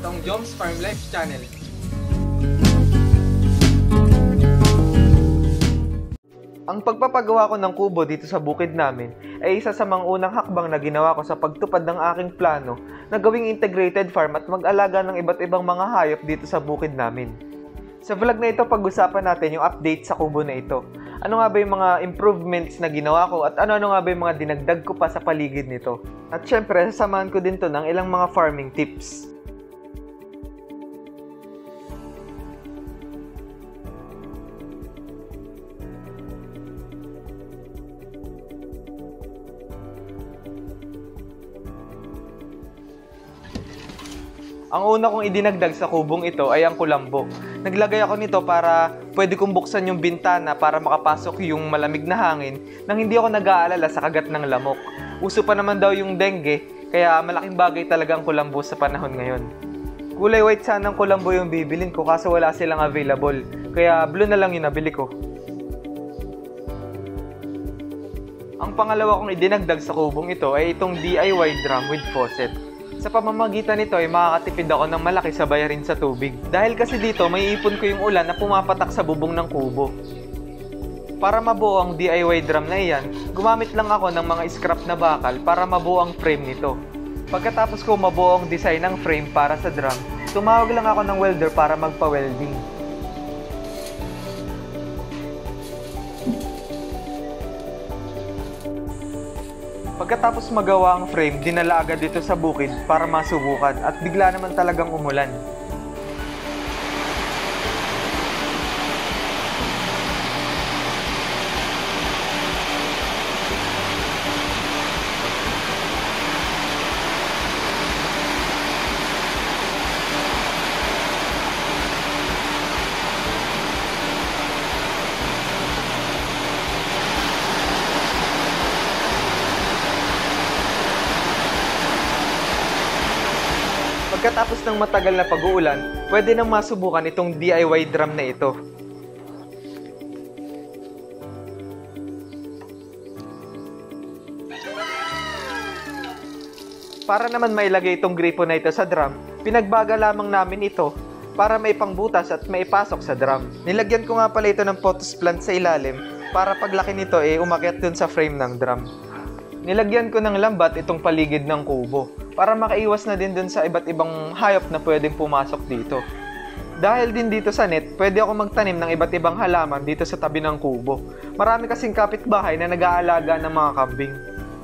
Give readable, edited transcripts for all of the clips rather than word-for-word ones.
ang Joms Farm Life Channel. Ang pagpapagawa ko ng kubo dito sa bukid namin ay isa sa mga unang hakbang na ginawa ko sa pagtupad ng aking plano na gawing integrated farm at mag-alaga ng iba't ibang mga hayop dito sa bukid namin. Sa vlog na ito, pag-usapan natin yung update sa kubo na ito. Ano nga ba yung mga improvements na ginawa ko at ano nga ba yung mga dinagdag ko pa sa paligid nito. At syempre, sasamahan ko din to ng ilang mga farming tips. Ang una kong idinagdag sa kubong ito ay ang kulambo. Naglagay ako nito para pwede kong buksan yung bintana para makapasok yung malamig na hangin nang hindi ako nag-aalala sa kagat ng lamok. Uso pa naman daw yung dengue, kaya malaking bagay talaga ang kulambo sa panahon ngayon. Kulay white sana ang kulambo yung bibilin ko kaso wala silang available, kaya blue na lang yung nabili ko. Ang pangalawa kong idinagdag sa kubong ito ay itong DIY drum with faucet. Sa pamamagitan nito ay makakatipid ako ng malaki sa bayarin sa tubig. Dahil kasi dito may ipon ko yung ulan na pumapatak sa bubong ng kubo. Para mabuo ang DIY drum na iyan, gumamit lang ako ng mga scrap na bakal para mabuo ang frame nito. Pagkatapos ko mabuo ang design ng frame para sa drum, tumawag lang ako ng welder para magpa-welding. Pagkatapos magawa ang frame, dinala agad dito sa bukid para masubukan at bigla naman talagang umulan. Pagkatapos ng matagal na pag-uulan, pwede nang masubukan itong DIY drum na ito. Para naman mailagay itong gripo na ito sa drum, pinagbaga lamang namin ito para may pangbutas at maipasok sa drum. Nilagyan ko nga pala ito ng pothos plant sa ilalim para paglaki nito umakyat dun sa frame ng drum. Nilagyan ko ng lambat itong paligid ng kubo para makaiwas na din dun sa iba't ibang hayop na pwedeng pumasok dito. Dahil din dito sa net, pwede ako magtanim ng iba't ibang halaman dito sa tabi ng kubo. Marami kasing kapitbahay na nag-aalaga ng mga kambing.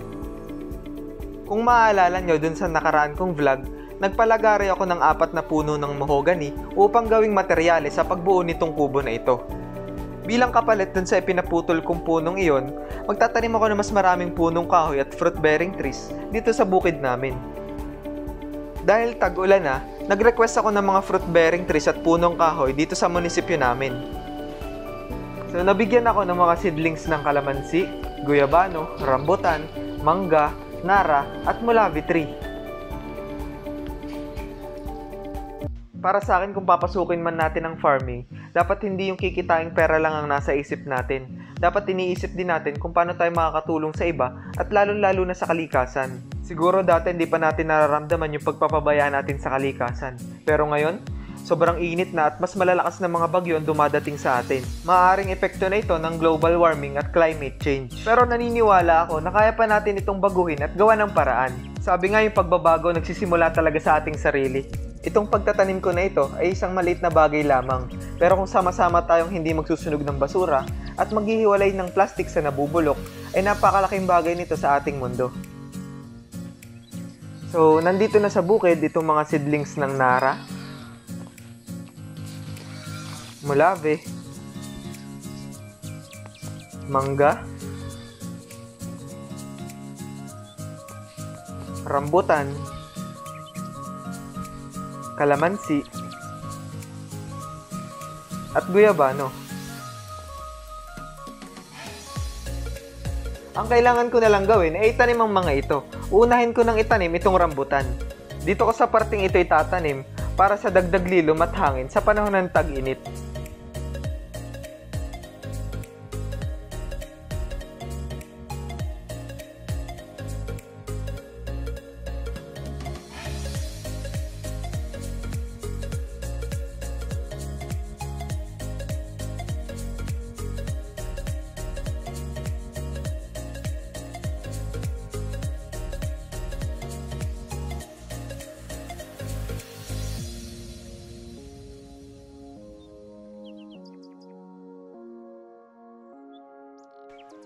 Kung maaalala nyo dun sa nakaraan kong vlog, nagpalagari ako ng 4 na puno ng mahogany upang gawing materyales sa pagbuo nitong kubo na ito. Bilang kapalit dun sa ipinaputol kong punong iyon, magtatanim ako ng mas maraming punong kahoy at fruit-bearing trees dito sa bukid namin. Dahil tag-ulan na, nag-request ako ng mga fruit-bearing trees at punong kahoy dito sa munisipyo namin. So nabigyan ako ng mga seedlings ng kalamansi, guyabano, rambutan, mangga, nara at mulavi tree. Para sa akin, kung papasukin man natin ang farming, dapat hindi yung kikitaing pera lang ang nasa isip natin. Dapat iniisip din natin kung paano tayo makakatulong sa iba at lalo-lalo na sa kalikasan. Siguro dati hindi pa natin nararamdaman yung pagpapabayaan natin sa kalikasan. Pero ngayon, sobrang init na at mas malalakas na mga bagyo ang dumadating sa atin. Maaaring epekto na ito ng global warming at climate change. Pero naniniwala ako na kaya pa natin itong baguhin at gawa ng paraan. Sabi nga yung pagbabago nagsisimula talaga sa ating sarili. Itong pagtatanim ko na ito ay isang maliit na bagay lamang. Pero kung sama-sama tayong hindi magsusunog ng basura at maghihiwalay ng plastik sa nabubulok, ay napakalaking bagay nito sa ating mundo. So, nandito na sa bukid itong mga seedlings ng nara, mulave, mangga, rambutan, kalamansi, at guyabano. Ang kailangan ko na lang gawin ay itanim ang mga ito. Unahin ko nang itanim itong rambutan. Dito ko sa parting ito itatanim para sa dagdag lilom at hangin sa panahon ng tag-init.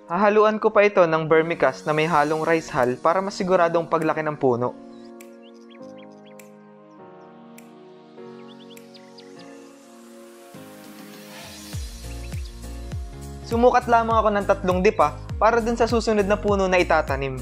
Hahaluan ko pa ito ng vermicast na may halong rice hull para masiguradong paglaki ng puno. Sumukat lamang ako ng 3 dipa para dun sa susunod na puno na itatanim.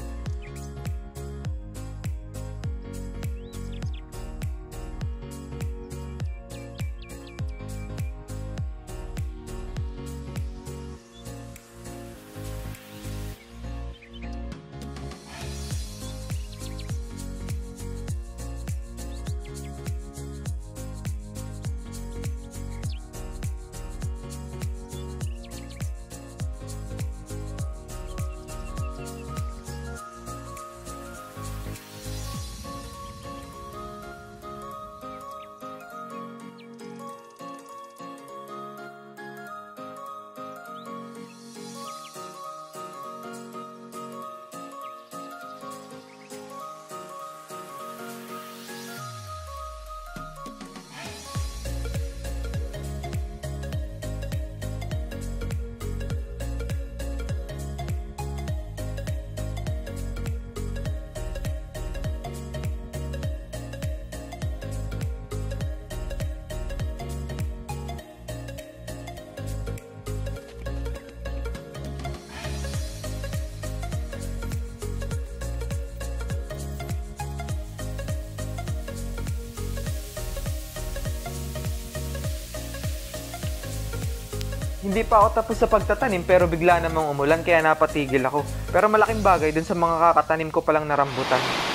Hindi pa ako tapos sa pagtatanim pero bigla namang umulan kaya napatigil ako. Pero malaking bagay dun sa mga kakatanim ko palang na rambutan.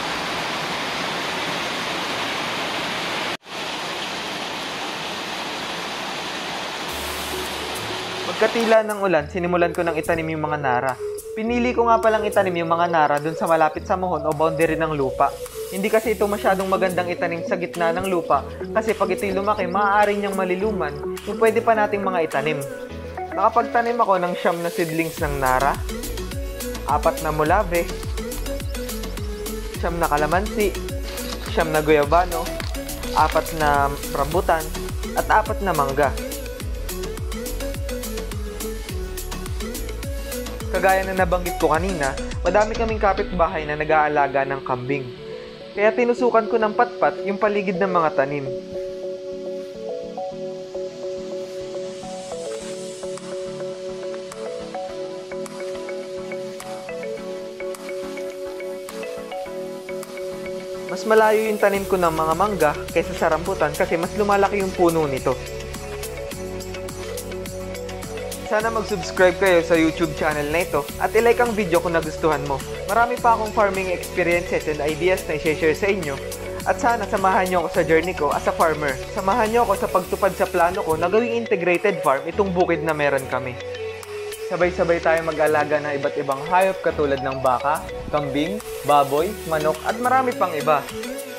Pagkatila ng ulan, sinimulan ko ng itanim yung mga nara. Pinili ko nga palang itanim yung mga nara dun sa malapit sa mohon o boundary ng lupa. Hindi kasi ito masyadong magandang itanim sa gitna ng lupa kasi pag ito'y lumaki, maaari niyang maliluman kung pwede pa nating mga itanim. Nakapagtanim ako ng 9 na seedlings ng nara, 4 na mulave, 9 na kalamansi, 9 na guyabano, 4 na rambutan, at 4 na mangga. Kagaya na nabanggit ko kanina, madami kaming kapitbahay na nag-aalaga ng kambing. Kaya tinusukan ko ng patpat yung paligid ng mga tanim. Mas malayo yung tanim ko ng mga mangga kaysa sa rambutan kasi mas lumalaki yung puno nito. Sana mag-subscribe kayo sa YouTube channel na ito at ilike ang video kung nagustuhan mo. Marami pa akong farming experiences and ideas na i-share sa inyo. At sana samahan nyo ako sa journey ko as a farmer. Samahan nyo ako sa pagtupad sa plano ko na gawing integrated farm itong bukid na meron kami. Sabay-sabay tayo mag-alaga ng iba't ibang hayop katulad ng baka, kambing, baboy, manok at marami pang iba.